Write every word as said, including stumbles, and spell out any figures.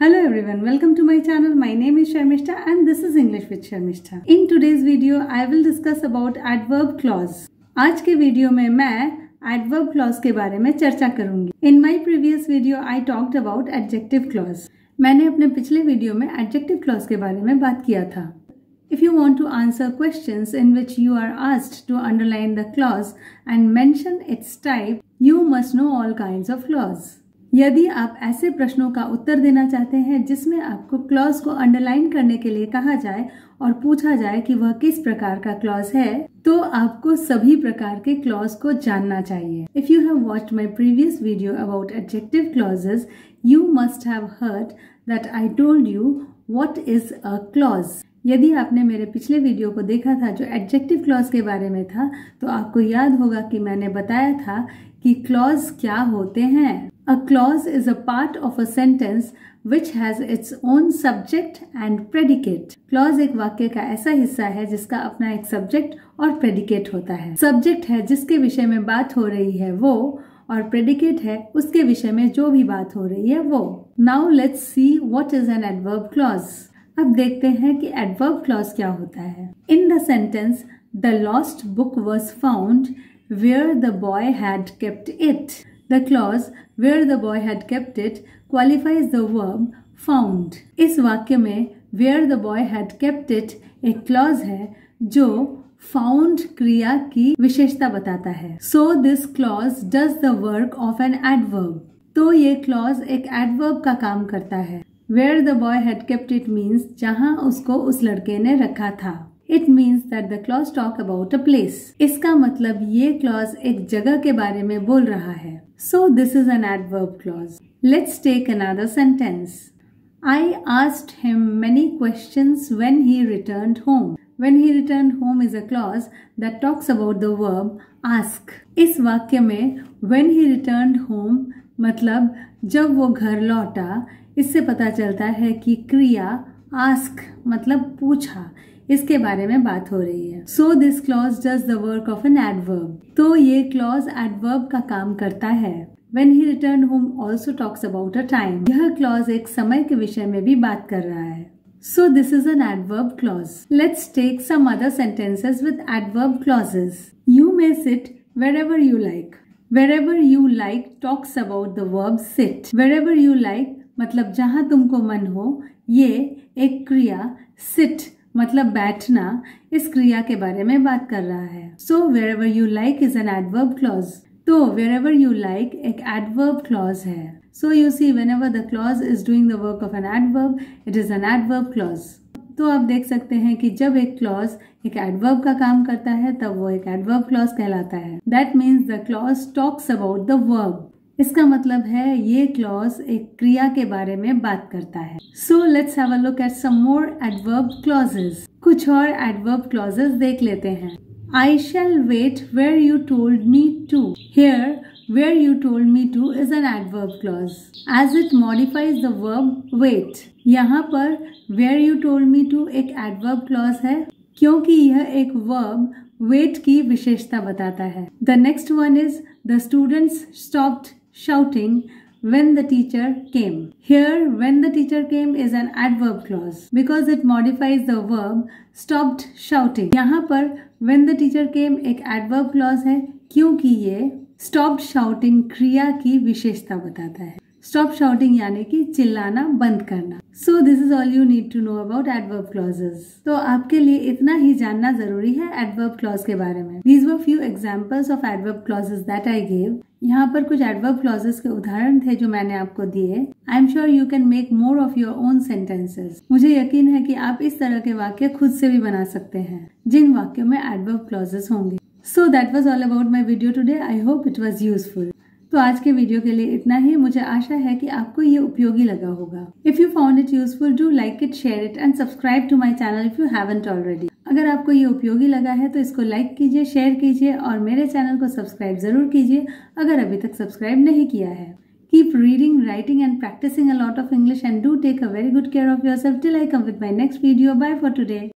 Hello everyone, welcome to my channel. My name is Sharmishta and this is English with Sharmishta. In today's video, I will discuss about adverb clause. आज के video में मैं adverb clause के बारे में चर्चा करूंगी. In my previous video, I talked about adjective clause. मैंने अपने पिछले वीडियो में adjective clause के बारे में बात किया था. If you want to answer questions in which you are asked to underline the clause and mention its type, you must know all kinds of clause. यदि आप ऐसे प्रश्नों का उत्तर देना चाहते हैं जिसमें आपको क्लॉज को अंडरलाइन करने के लिए कहा जाए और पूछा जाए कि वह किस प्रकार का क्लॉज है, तो आपको सभी प्रकार के क्लॉज को जानना चाहिए. If you have watched my previous video about adjective clauses, you must have heard that I told you what is a clause. यदि आपने मेरे पिछले वीडियो को देखा था जो एडजेक्टिव क्लॉज के बारे में था, तो आपको याद होगा कि मैंने बताया था कि क्लॉज क्या होते हैं. A clause is a part of a sentence which has its own subject and predicate. Clause एक वाक्य का ऐसा हिस्सा है जिसका अपना एक subject और predicate होता है. Subject है जिसके विषय में बात हो रही है वो, और predicate है उसके विषय में जो भी बात हो रही है वो. Now let's see what is an adverb clause. अब देखते हैं कि adverb clause क्या होता है. In the sentence, the lost book was found where the boy had kept it. The clause where the boy had kept it qualifies the verb found. इस वाक्य में where the boy had kept it एक clause है जो found क्रिया की विशेषता बताता है. So this clause does the work of an adverb. तो ये clause एक adverb का काम करता है. Where the boy had kept it means जहाँ उसको उस लड़के ने रखा था. It means that the clause talk about a place. इसका मतलब ये clause एक जगह के बारे में बोल रहा है. So this is an adverb clause. Let's take another sentence. I asked him many questions when he returned home. When he returned home is a clause that talks about the verb ask. इस वाक्य में when he returned home मतलब जब वो घर लौटा, इससे पता चलता है कि क्रिया ask मतलब पूछा, इसके बारे में बात हो रही है. So this clause does the work of an adverb. तो ये clause adverb का काम करता है. When he returned home also talks about a time. यह clause एक समय के विषय में भी बात कर रहा है. So this is an adverb clause. Let's take some other sentences with adverb clauses. You may sit wherever you like. Wherever you like talks about the verb sit. Wherever you like मतलब जहाँ तुमको मन हो, ये एक क्रिया sit मतलब बैठना इस क्रिया के बारे में बात कर रहा है. So wherever you like is an adverb clause. तो wherever you like एक adverb clause है. So you see whenever the clause is doing the work of an adverb, it is an adverb clause. तो आप देख सकते हैं कि जब एक clause एक adverb का काम करता है तब वो एक adverb clause कहलाता है. That means the clause talks about the verb. इसका मतलब है ये क्लॉज एक क्रिया के बारे में बात करता है. So let's have a look at some more adverb clauses. कुछ और adverb clauses देख लेते हैं. I shall wait where you told me to. Here, where you told me to is an adverb clause as it modifies the verb wait. यहाँ पर where you told me to एक adverb clause है क्योंकि यह एक verb wait की विशेषता बताता है. The next one is the students stopped shouting when the teacher came. Here, when the teacher came is an adverb clause because it modifies the verb stopped shouting. यहाँ पर when the teacher came एक adverb clause है क्योंकि ये stopped shouting क्रिया की विशेषता बताता है. Stop shouting यानी कि चिल्लाना बंद करना. So this is all you need to know about adverb clauses. तो आपके लिए इतना ही जानना जरूरी है adverb clause के बारे में. These were few examples of adverb clauses that I gave. यहाँ पर कुछ adverb clauses के उदाहरण थे जो मैंने आपको दिए. I am sure you can make more of your own sentences. मुझे यकीन है कि आप इस तरह के वाक्य खुद से भी बना सकते हैं जिन वाक्यों में adverb clauses होंगे. So that was all about my video today. I hope it was useful. तो आज के वीडियो के लिए इतना ही. मुझे आशा है कि आपको ये उपयोगी लगा होगा. If you found it useful, do like it, share it and subscribe to my channel if you haven't already. अगर आपको ये उपयोगी लगा है तो इसको लाइक कीजिए, शेयर कीजिए और मेरे चैनल को सब्सक्राइब जरूर कीजिए अगर अभी तक सब्सक्राइब नहीं किया है. Keep reading, writing and practicing a lot of English and do take a very good care of yourself till I come with my next video. Bye for today.